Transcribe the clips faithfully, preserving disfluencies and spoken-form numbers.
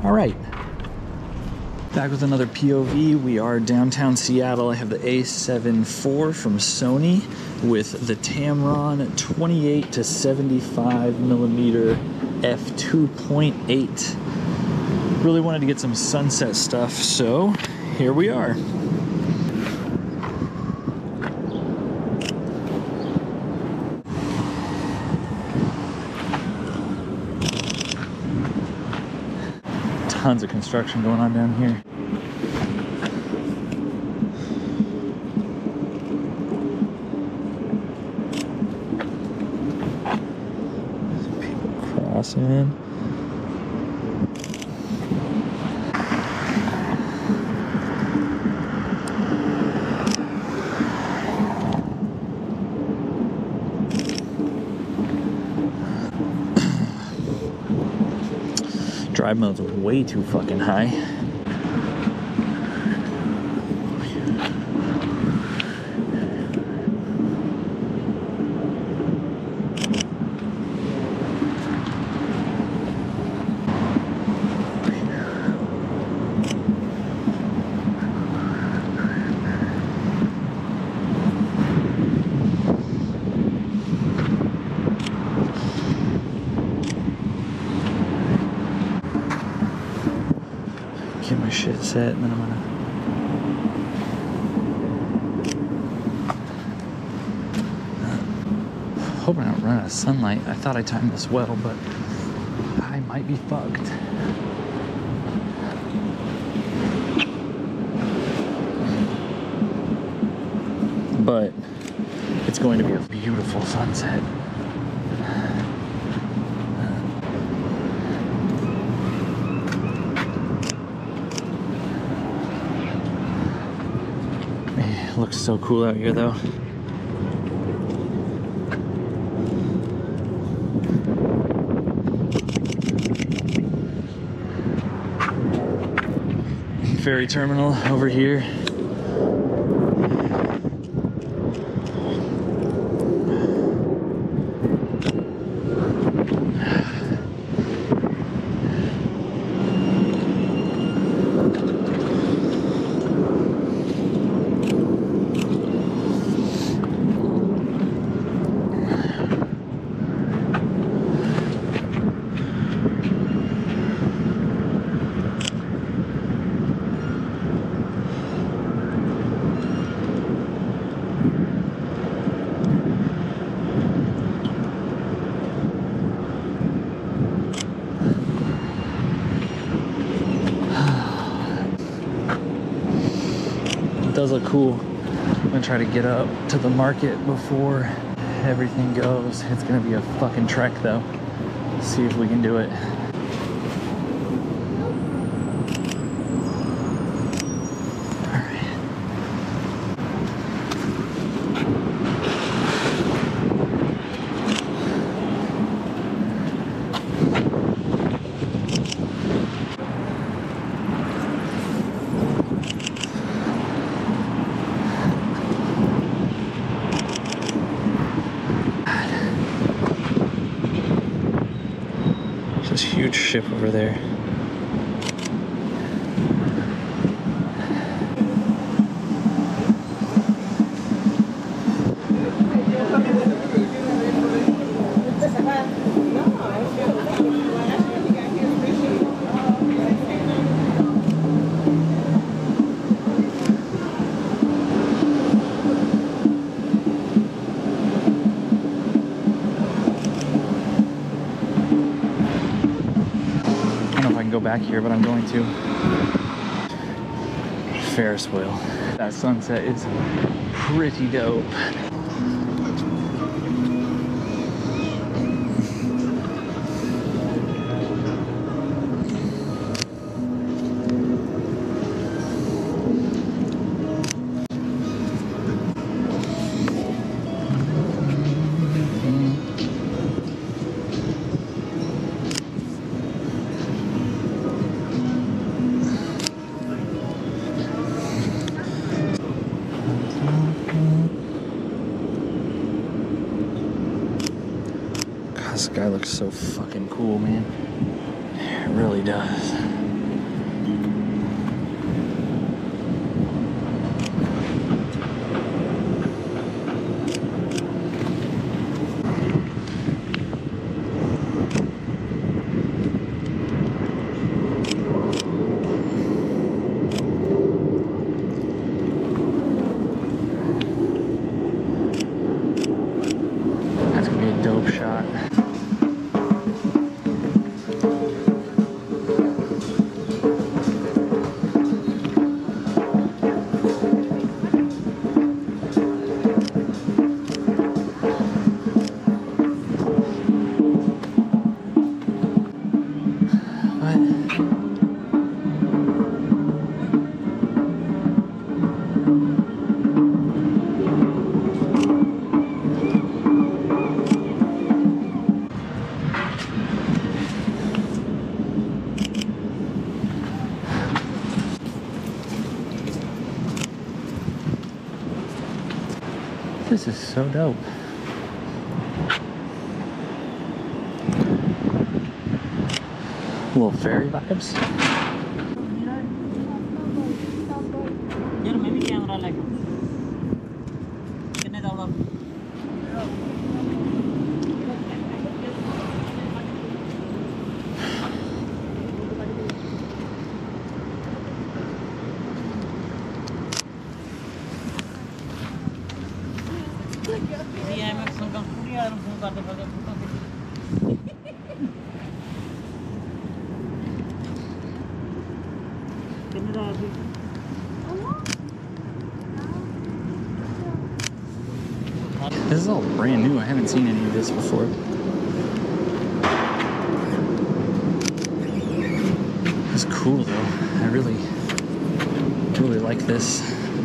All right, back with another P O V. We are downtown Seattle. I have the A seven four from Sony with the Tamron twenty-eight to seventy-five millimeter f two point eight. Really wanted to get some sunset stuff, so here we are. Tons of construction going on down here. People crossing. Drive mode's way too fucking high. Get my shit set, and then I'm gonna uh, hoping I don't run out of sunlight. I thought I timed this well, but I might be fucked. But it's going to be a beautiful sunset. It looks so cool out here though. Ferry terminal over here. Does look cool. I'm gonna try to get up to the market before everything goes. It's gonna be a fucking trek though. See if we can do it. This huge ship over there. Go back here, but I'm going to. Ferris wheel. That sunset is pretty dope. This guy looks so fucking cool, man. It really does. This is so dope. Little fairy vibes. This is all brand new. I haven't seen any of this before. It's cool though. I really, really like this.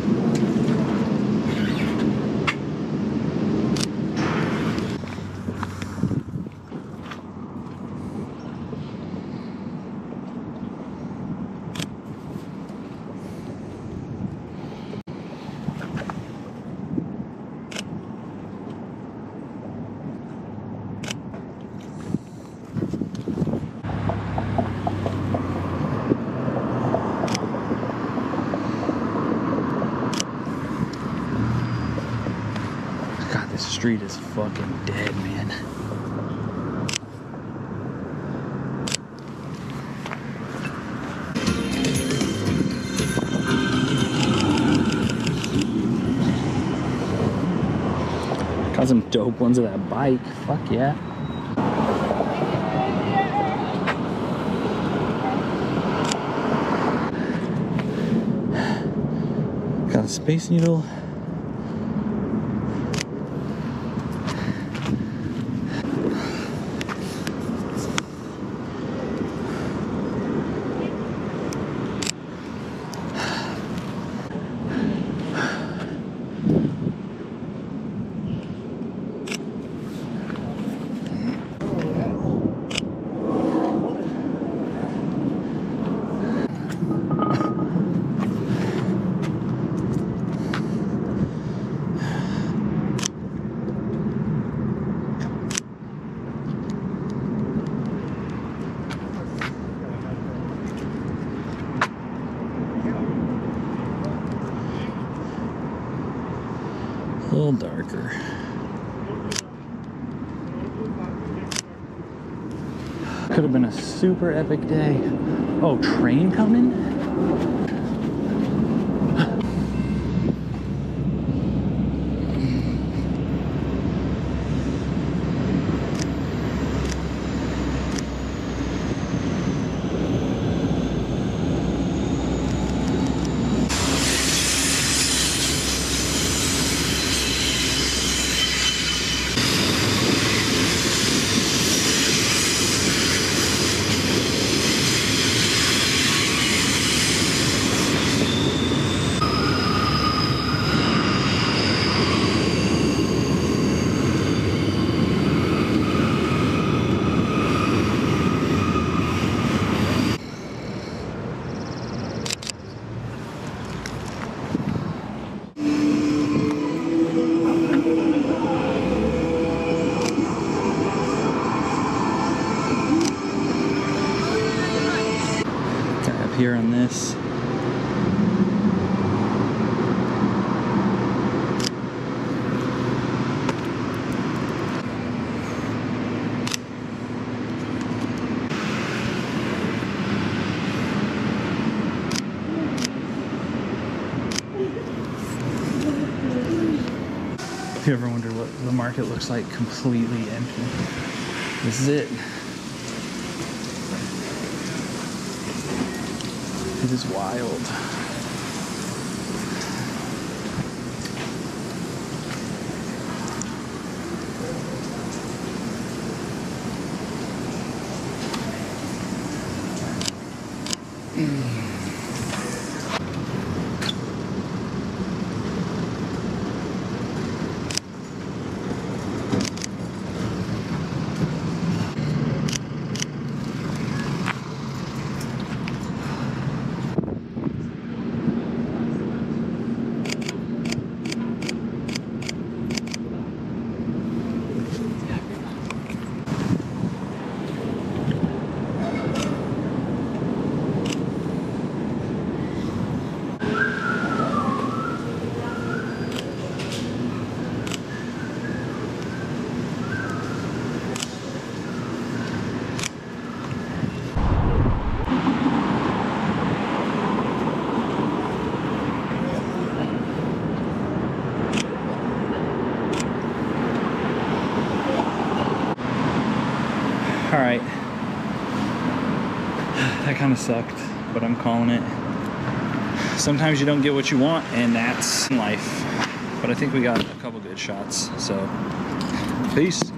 This street is fucking dead, man. Got some dope ones of that bike. Fuck yeah. Got a Space Needle. A little darker. Could have been a super epic day. Oh, train coming? Here on this. If you ever wonder what the market looks like completely empty, this is it. It is wild. Mm. All right. That kind of sucked, but I'm calling it. Sometimes you don't get what you want, and that's life. But I think we got a couple good shots, so peace.